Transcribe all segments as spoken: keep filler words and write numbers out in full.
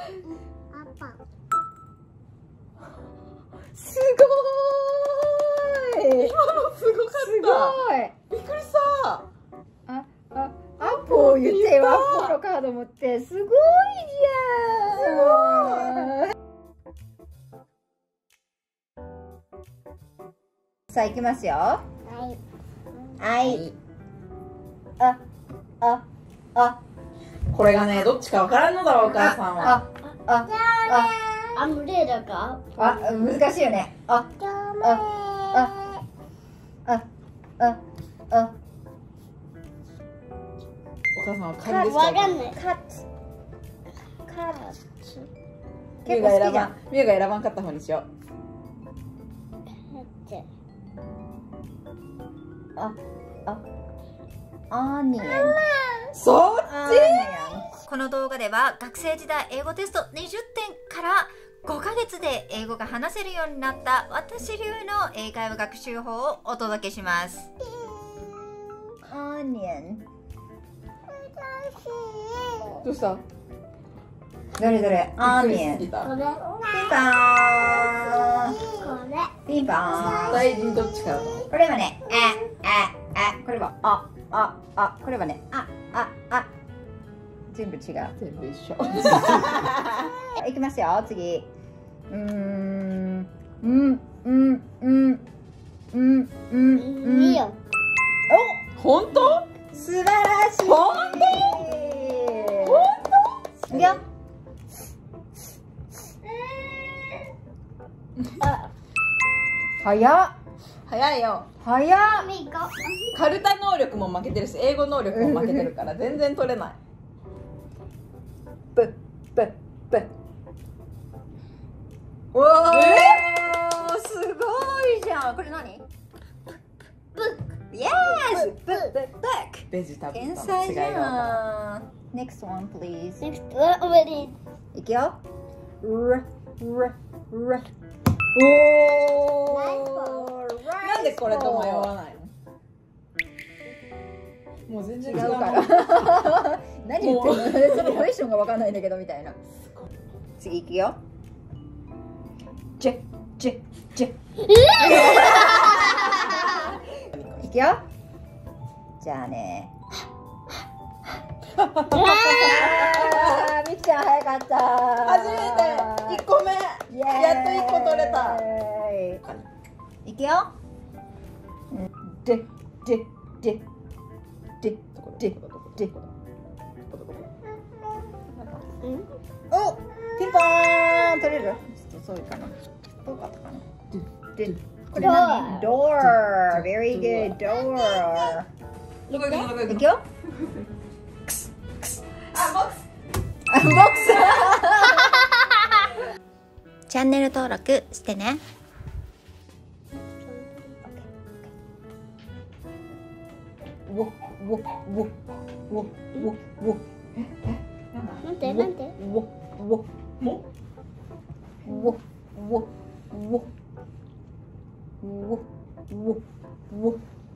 すごーい。 今のすごかった。 すごい。 びっくりした。 あ、あ、アポを言ってよ。アポのカード持って。すごいじゃん。さあ行きますよ。はい。はい。あ、あ、あ。 これがね、どっちかわからんのだろう、お母さんは。 あ、あ、あ、 あ、無理だか。 あ、難しいよね。あ、あ、あ、あ、あ、あ。 お母さんは仮ですか。 わかんない。 カッツ。カッツ。 ミュウが選ばん、ミュウが選ばんかった方にしよう。 あ、あ、アーニャン。 そっち。 この動画では学生時代英語テストにじゅってんからごかげつで英語が話せるようになった私流の英会話学習法をお届けします。アーニャン。 どうした？ どれどれ？アーニャン。 びっくりしすぎた。 これ。 ピンポーン。 これ。 ピンポーン。 大事にどっちからだ。 これはね、あ、あ、あ、これはあ、あ、あ、これはね、あ、あ、あ。全部違う。 全部一緒。 いきますよ、次。うーん、うん、うん、うん、うん、うん、 いいよ。 お、 本当？ 素晴らしい。 本当？本当？いくよ。早っ。 早いよ。 早っ。 カルタ能力も負けてるし、英語能力も負けてるから全然取れない。 ぶ、ぶ、ぶ。 おお、 えー、すごいじゃん。これ何？ブック。Yes! ブック。 ベジタブル天との才じ違いが分かゃん。Next one, please. Next one already. いくよ。る、る、る。おー。 る。なんでこれと迷わないの？もう全然違う違うから。何言ってんの？そのポジションがわかんないんだけどみたいな。次いくよ。ジェ、ジェ、ジェ。いくよ。じゃあね。あー、みきちゃん早かった。 初めていっこめ。やっといっこ取れた。 いくよ。で、で、で、で、で、で。お、ピンポーン取れる？ちょっと遅いかな。どうかったかな。で、これ何？ Door。Very good. Door。 どこ行くの？どこ行くの？ いくよ。 あ、ボックス。 ボックス。チャンネル登録してね。ウォウォウォウォウォウォ。 なんてなんて。 ウォウォも？ ウォウォウォウォウォウォ。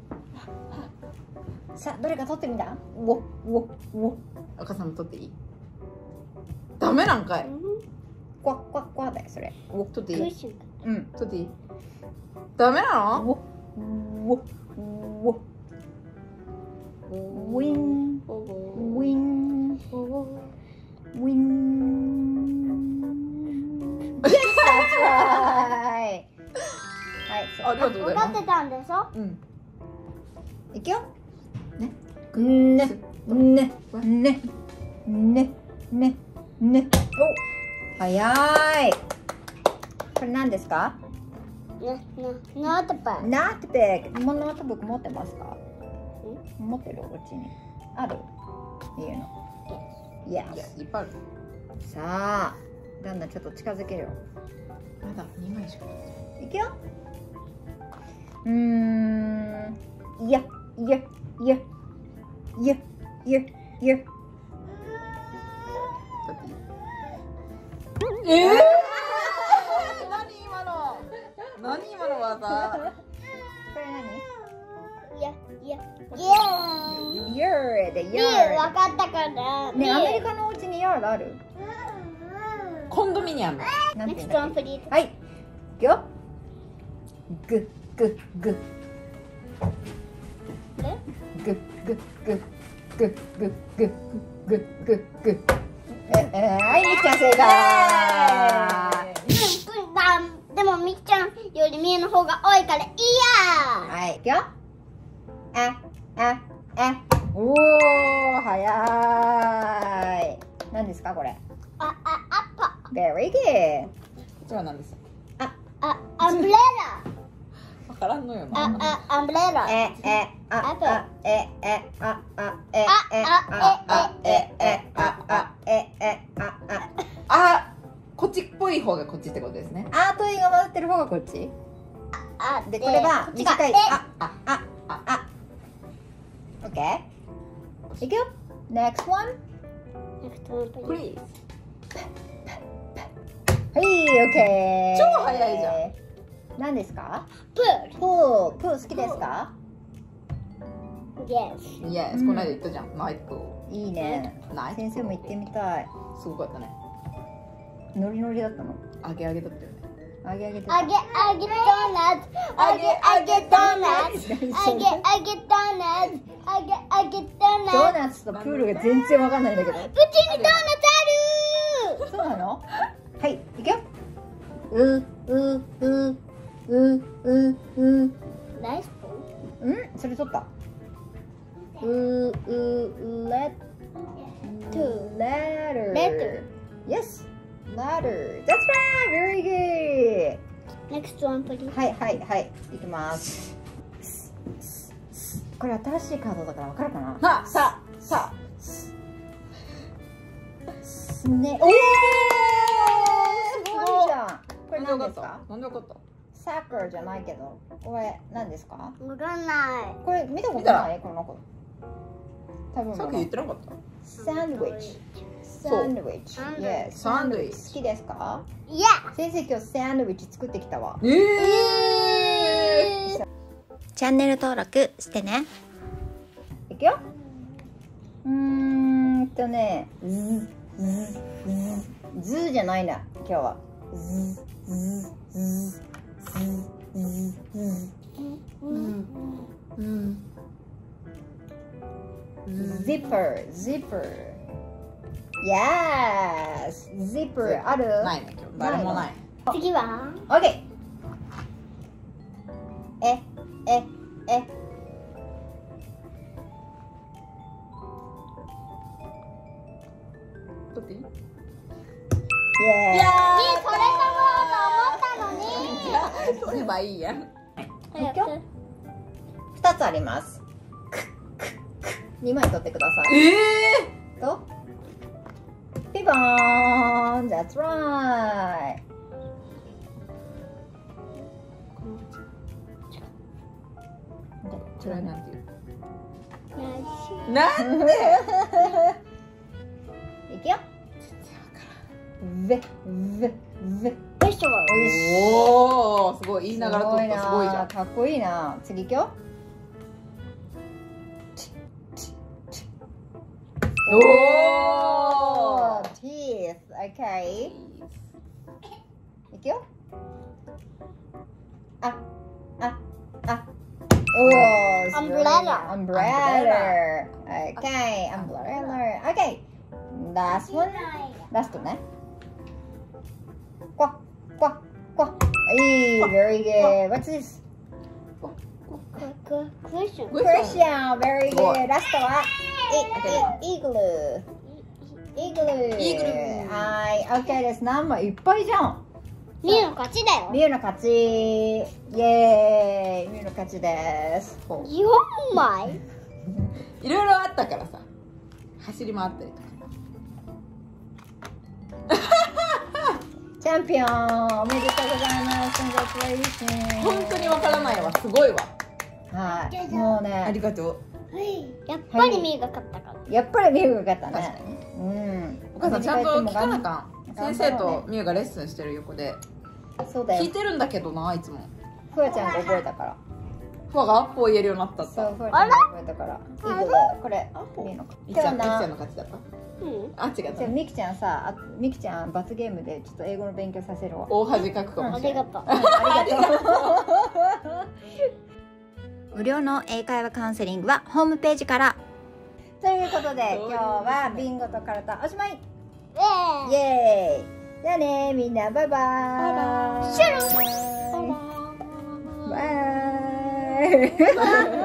さあどれか取ってみた？ウォウォウォ。 お母さんも取っていい？ダメなんかい。 クワクワクワだよそれ。 お、取っていい？ うん。 取っていい？ダメなの？ ウォウォウォ。ウィンウィンウィン。Yes, that's right. はい。 ありがとうございます。 分かってたんでしょ？ うん。 いくよ。ね。ね。ね。ね。ね。ね。ね。お。早い。これ何ですか？ ね、ね、ノートパン。 ノートブック。もうノートブック持ってますか？持ってるお家にある？いいの。Yes。 いや、いっぱいある。 さあ、だんだんちょっと近づけるよ。 まだにまいしかない。 いくよ。うーん。いや、いや、いや、いや、いや、いや。 ええー、何今の？何今の技？ これいや、いや、 何？ イエーイ。 Yard、 いい、 yard。 分かったから。 ね、アメリカのお家に yard ある？ ミニアム。 なんていうん Next だっ one, け please. はい、いくよ。ググググググググググググググ。え、え、はい、みっちゃん正解。 でもみっちゃんよりみゆの方が多いからいいや。 はい、いくよ。あ、あ、あ。おお、早い。何ですかこれ。 あ、あ、アッパ。 Very good。 こちらなんです。 あ、アンブレラ。 わからんのよあ、 な。 あ、アンブレラ。 え、え、あ、あ、え、え、あ、あ、え、え、 ああ、あ、え、え、あ、あ、え、え、あ、あ。 あ、こっちっぽい方がこっちってことですね。 アートイが混ざってる方がこっち。 あ、 で、これはこっちが短い。 えあ、あ、あ、あ、あ。オッケー。いくよ。Next one。 Next one, please. プリーズ。 はい、オッケー。 超早いじゃん。 何ですか？ プール。 プール、プール好きですか？ Yes. イエス、この間言ったじゃん。ナイトプーいいね。 ル。ナイト先生も行ってみたい。 すごかったね。 ノリノリだったの？ 揚げ揚げだったよね。 あげあげてた。 あげあげドーナツ。あげあげドーナツ。あげあげドーナツ。あげあげドードーナツ。 ナツとプールが全然わかんないんだけど。 うちにドーナツある。 そうなの？はい、いくよ。ううううううう。 ナイスポー。 うん？それ取った。ううレット。 letter Letter. yes letter that's right very good Next one, please. はいはいはいいきます。これ新しいカードだからわかるかな？ さあ、さあ、さすね。おおすごいじゃん。こあ。 れ何ですか？ なんでわかった？ サッカーじゃないけどこれ何ですか？ わかんない。 これ見たことないこの子。多分さっき言ってなかった？ サンドイッチ。サンドイッチ。 サンドイッチ Yes サンドイッチ好きですか？ いや。 先生今日サンドイッチ作ってきたわ。 ええ。 チャンネル登録してね。いくよ。うーんとね、ズズズズじゃないな今日は。ズズズズズズうん。うん。 zipper zipper yes zipper ある？ ないね、今日。誰もない。 次は OK えええ取っていい？ イエーイ。 え、それともと思ったのに。 取ればいいやん。 早く。 ふたつあります。にまい取ってください。 ええ。 とピボーン That's right それはなんていう？ ナイなんで？ いくよ。ぜぜぜス。ベストはおいしい。 おお、すごい言いながら取った。 すすごいじゃん。 かっこいいな。次いくよ。 おお。 Teeth Okay いくよ。あああおー Umbrella. Umbrella Okay Umbrella Okay Last one ラストね。こわこわこわいい Very good What's this? クッション。 クッ Christian Very すごい good ラストはイイーグルイーグルイーグルはい OK です。何枚いっぱいじゃん。 ミュウの勝ちだよ。 ミュウの勝ちイエーイミュウの勝ちです。 ほうよんまい。 いろいろあったからさ、走り回ったりとか。 チャンピオンおめでとうございます。Congratulations 本当にわからないわ、すごいわ。 はいもうあねりがとやっぱりミュウが勝ったから。 やっぱりミュウが勝った確かね。うんお母さんちゃんと聞かなあかん。 頑張ろうね先生とみゆがレッスンしてる横でそうだよ聞いてるんだけどな、いつも。 ふわちゃんが覚えたからフォがアップを言えるようになったって。 そうフォーちゃんが覚えたからいい子だよ。これいいのか。 みきちゃん、みきちゃんなの勝ちだった。 うんあ、違っじゃあた。 みきちゃんさ、あみきちゃん罰ゲームでちょっと英語の勉強させるわ。 大恥かくかもしれない。 ありがとう。 ありがとう。無料の英会話カウンセリングはホームページから。ということで今日はビンゴとカルタおしまい。イエーイ。じゃあねみんなバイバーイ。 バイバイ。 バイバイ。